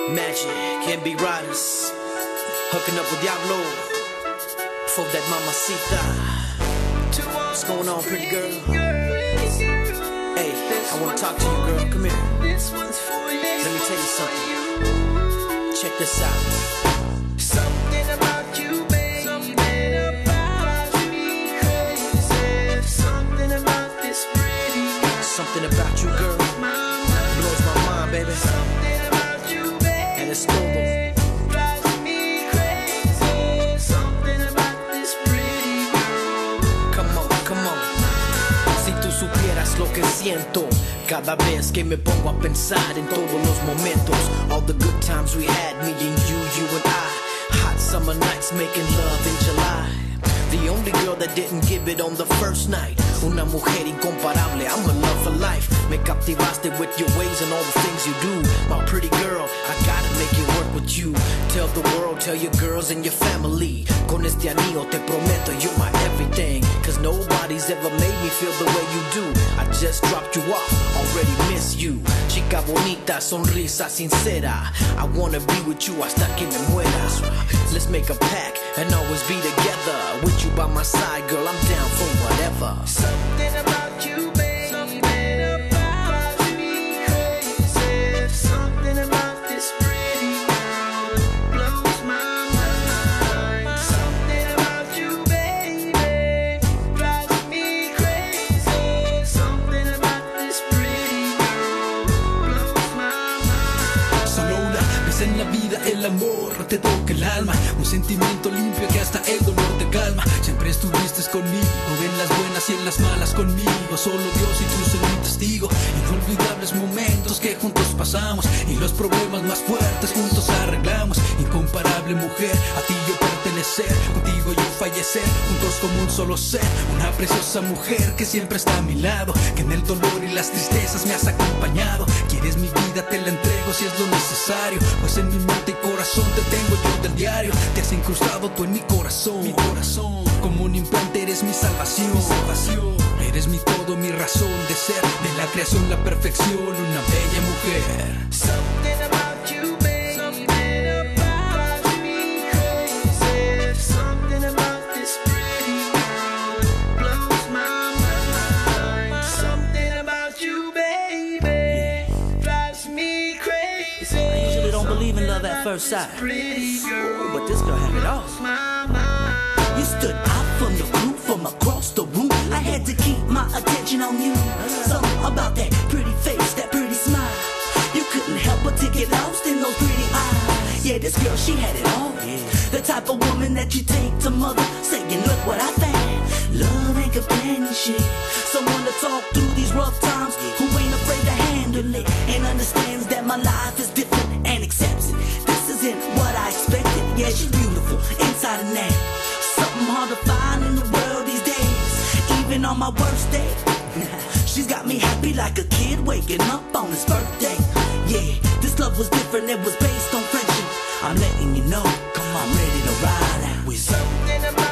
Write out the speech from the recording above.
Magic, can't be riders. Hooking up with Diablo. For that mamacita. What's going on, pretty girl? Hey, I wanna talk to you, girl. Come here. Let me tell you something. Check this out. Something about you, baby. Something about me crazy. Something about this pretty girl. Something about you, girl. Blows my mind, baby. Something about you, baby. And it's todo. Drives me crazy. Something about this pretty girl. Come on, come on. Si tú supieras lo que siento cada vez que me pongo a pensar en todos los momentos. All the good times we had, me and you and I. Hot summer nights making love in July. The only girl that didn't give it on the first night. Una mujer incomparable, I'm in love for life. Me captivaste with your ways and all the things you do. My pretty girl, I gotta make it work with you. Tell the world, tell your girls and your family. Con este anillo te prometo you're my everything. Cause nobody's ever made me feel the way you do. I just dropped you off, already miss you. Chica bonita, sonrisa sincera. I wanna be with you hasta que me mueras. Let's make a pact and always be together. With you by my side, girl, I'm down for whatever. Something about you, baby. Something about me crazy. Something about this pretty girl blows my mind. Something about you, baby, drives me crazy. Something about this pretty girl blows my mind. Solo una vez en la vida el amor te toca el alma. Un sentimiento limpio que hasta el dolor te calma. Siempre estuviste conmigo en las buenas y en las malas conmigo. Solo Dios y tú son mi testigo. Inolvidables momentos que juntos pasamos. Y los problemas más fuertes juntos arreglamos. Incomparable mujer, a ti yo pertenecer. Contigo yo fallecer, juntos como un solo ser. Una preciosa mujer que siempre está a mi lado. Que en el dolor y las tristezas me has acompañado. Quieres mi vida, te la entrego si es lo necesario. Pues en mi mente y corazón te tengo yo del diario. Te has incrustado tú en mi corazón. Como un implante eres mi salvación. Eres mi todo, mi razón de ser. De la creación, la perfección, una bella mujer. Something about you, baby. Something about me crazy. Something about this pretty girl blows my mind. Something about you, baby, drives me crazy. I usually don't believe in love at first sight. Pretty girl, But this girl had it all. my mind. You stood out from the group, from across the room. I had to keep my attention on you. Something about that pretty face, that pretty smile. You couldn't help but to get lost in those pretty eyes. Yeah, this girl, she had it all. The type of woman that you take to mother, saying, look what I found. Love and companionship. Someone to talk through these rough times, who ain't afraid to handle it, and understands that my life is different and accepts it. This isn't what I expected. Yeah, she's beautiful, inside and out. Something hard to find in the world these days. Even on my worst day, she's got me happy like a kid waking up on his birthday. Yeah, this love was different, it was based on friendship. I'm letting you know, come on, ready to ride out with Something about